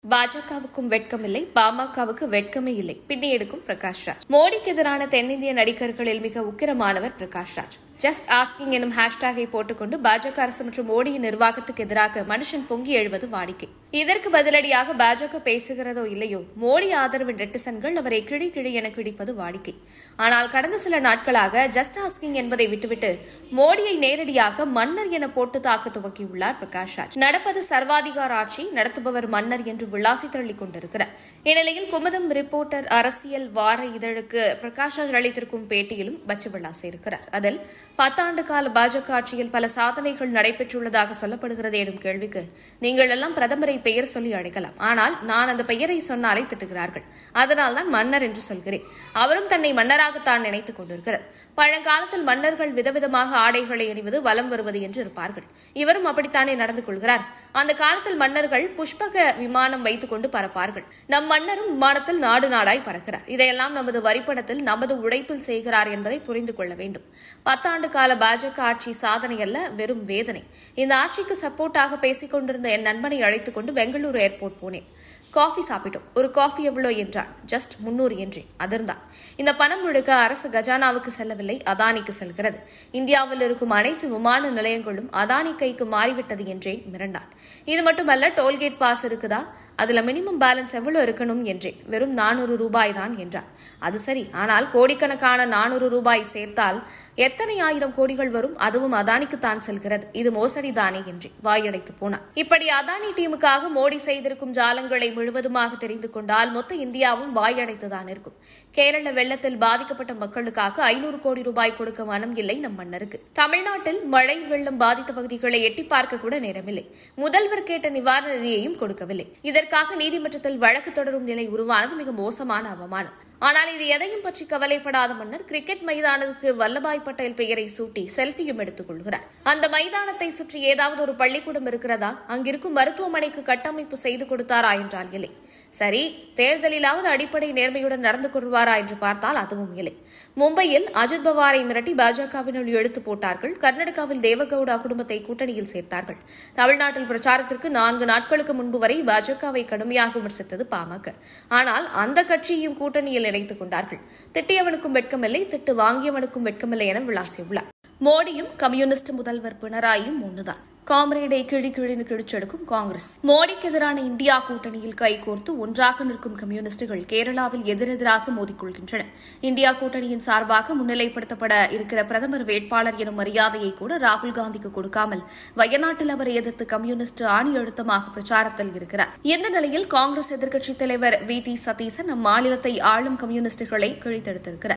பாஜகவுக்கும் வெட்கமில்லை, பாமகவுக்கு வெட்கமே இல்லை. பின்னி எடுக்கும் பிரகாஷ் ராஜ். மோடிக்கு எதிரான தென்னிந்திய நடிகர்களில் மிக உக்கிரமானவர் பிரகாஷ் ராஜ். ஜஸ்ட் ஆஸ்கிங் எனும் ஹேஷ்டாகை போட்டுக்கொண்டு பாஜக அரசு மற்றும் மோடியின் நிர்வாகத்துக்கு எதிராக மனுஷன் பொங்கி எழுவது வாடிக்கை. இதற்கு பதிலடியாக பாஜக பேசுகிறதோ இல்லையோ, மோடி ஆதரவு நெட்டிசன்கள் அவரை கிழி கிழி என கிழிப்பது வாடிக்கை. ஆனால் கடந்த சில நாட்களாக ஜஸ்ட் ஆஸ்கிங் என்பதை விட்டுவிட்டு மோடியை நேரடியாக மன்னர் என போட்டு தாக்க துவக்கியுள்ளார் பிரகாஷ் ராஜ். நடப்பது சர்வாதிகார ஆட்சி, நடத்துபவர் மன்னர் என்று விளாசி தள்ளிக் கொண்டிருக்கிறார். இந்நிலையில் குமுதம் ரிப்போர்ட்டர் அரசியல் வார இதழுக்கு பிரகாஷ் ராஜ் அளித்திருக்கும் பேட்டியிலும் பச்சு விளாசி இருக்கிறார். அதில் 10 ஆண்டு கால பாஜக ஆட்சியில் பல சாதனைகள் நடைபெற்றுள்ளதாக சொல்லப்படுகிறது எனும் கேள்விக்கு, நீங்கள் எல்லாம் பிரதமரை பெயர் சொல்லி அழைக்கலாம், ஆனால் நான் அந்த பெயரை சொன்னாலே திட்டுகிறார்கள், அதனால் தான் மன்னர் என்று சொல்கிறேன். அவரும் தன்னை மன்னராகத்தான் நினைத்துக் கொண்டிருக்கிறார். பழங்காலத்தில் மன்னர்கள் விதவிதமாக ஆடைகளை அணிவது, வலம் வருவது என்று இருப்பார்கள். இவரும் அப்படித்தானே நடந்து கொள்கிறார். அந்த காலத்தில் மன்னர்கள் புஷ்பக விமானம் வைத்துக் கொண்டு பறப்பார்கள். நம் மன்னரும் விமானத்தில் நாடு நாடாய் பறக்கிறார். இதையெல்லாம் நமது வரிப்பணத்தில், நமது உழைப்பில் செய்கிறார் என்பதை புரிந்து கொள்ள வேண்டும். 10 ஆண்டு கால பாஜக ஆட்சி சாதனை அல்ல, வெறும் வேதனை. இந்த ஆட்சிக்கு சப்போர்ட்டாக பேசிக் கொண்டிருந்த என் நண்பனை அழைத்துக் கொண்டு பெங்களூரு ஏர்போர்ட் போனேன். காஃபி சாப்பிட்டோம். ஒரு காஃபி எவ்வளோ என்றான். ஜஸ்ட் 300 என்றேன். அதிர்ந்தான். இந்த பணம் முழுக்க அரசு கஜானாவுக்கு செல்லவில்லை, அதானிக்கு செல்கிறது. இந்தியாவில் இருக்கும் அனைத்து விமான நிலையங்களும் அதானி கைக்கு மாறிவிட்டது என்றேன். மிரண்டான். இது மட்டுமல்ல, டோல்கேட் பாஸ் இருக்குதா, அதுல மினிமம் பேலன்ஸ் எவ்வளவு இருக்கணும் என்றேன். வெறும் 400 ரூபாய் தான் என்றான். அது சரி, ஆனால் கோடிக்கணக்கான 400 ரூபாய் சேர்த்தால் எத்தனை ஆயிரம் கோடிகள் வரும், அதுவும் அதானிக்குத்தான் செல்கிறது. இது மோசடி தானே என்றேன். வாயடைத்து போனான். இப்படி அதானி டீமுக்காக மோடி செய்திருக்கும் ஜாலங்களை முழுவதுமாக தெரிந்து கொண்டால் மொத்த இந்தியாவும் வாயடைத்துதான் இருக்கும். கேரள வெள்ளத்தில் பாதிக்கப்பட்ட மக்களுக்காக 500 கோடி ரூபாய் கொடுக்க மனம் இல்லை நம் மன்னருக்கு. தமிழ்நாட்டில் மழை வெள்ளம் பாதித்த பகுதிகளை எட்டி பார்க்க கூட நேரமில்லை. முதல்வர் கேட்ட நிவாரண நிதியையும் கொடுக்கவில்லை. இதற்காக நீதிமன்றத்தில் வழக்கு தொடரும் நிலை உருவானது மிக மோசமான அவமானம். ஆனால் இது எதையும் பற்றி கவலைப்படாத மன்னர் கிரிக்கெட் மைதானத்துக்கு வல்லபாய் பட்டேல் பெயரை சூட்டி செல்பியும் எடுத்துக் கொள்கிறார். அந்த மைதானத்தை சுற்றி ஏதாவது ஒரு பள்ளிக்கூடம் இருக்கிறதா, அங்கிருக்கும் மருத்துவமனைக்கு கட்டமைப்பு செய்து கொடுத்தாரா என்றால் இல்லை. சரி, தேர்தலிலாவது அடிப்படை நேர்மையுடன் நடந்து கொள்வாரா என்று பார்த்தால் அதுவும் இல்லை. மும்பையில் அஜித் பவாரை மிரட்டி பாஜகவினுள் எழுத்து போட்டார்கள். கர்நாடகாவில் தேவகவுடா குடும்பத்தை கூட்டணியில் சேர்த்தார்கள். தமிழ்நாட்டில் பிரச்சாரத்திற்கு 4 நாட்களுக்கு முன்பு வரை பாஜகவை கடுமையாக விமர்சித்தது பாமக. ஆனால் அந்த கட்சியையும் கூட்டணியில் இணைத்துக் கொண்டார்கள். திட்டியவனுக்கும் வெட்கமில்லை, திட்டு வாங்கியவனுக்கும் வெட்கமில்லை என விளாசியுள்ளார். மோடியும் கம்யூனிஸ்ட் முதல்வர் பினராயியும் ஒன்றுதான். காம்ரேடை கிழி கிழின்னு கிழிச்செடுக்கும் காங்கிரஸ். மோடிக்கு எதிரான இந்தியா கூட்டணியில் கைகோர்த்து ஒன்றாக நிற்கும் கம்யூனிஸ்டுகள் கேரளாவில் எதிரெதிராக மோதிக்கொள்கின்றன. இந்தியா கூட்டணியின் சார்பாக முன்னிலைப்படுத்தப்பட இருக்கிற பிரதமர் வேட்பாளர் எனும் மரியாதையை கூட ராகுல் காந்திக்கு கொடுக்காமல் வயநாட்டில் அவரை எதிர்த்து கம்யூனிஸ்ட் ஆணி அழுத்தமாக பிரச்சாரத்தில் இருக்கிறார். இந்த நிலையில் காங்கிரஸ் எதிர்க்கட்சித் தலைவர் வி.டி. சதீசன் அம்மாநிலத்தை ஆளும் கம்யூனிஸ்டுகளை கிழித்தெடுத்திருக்கிறார்.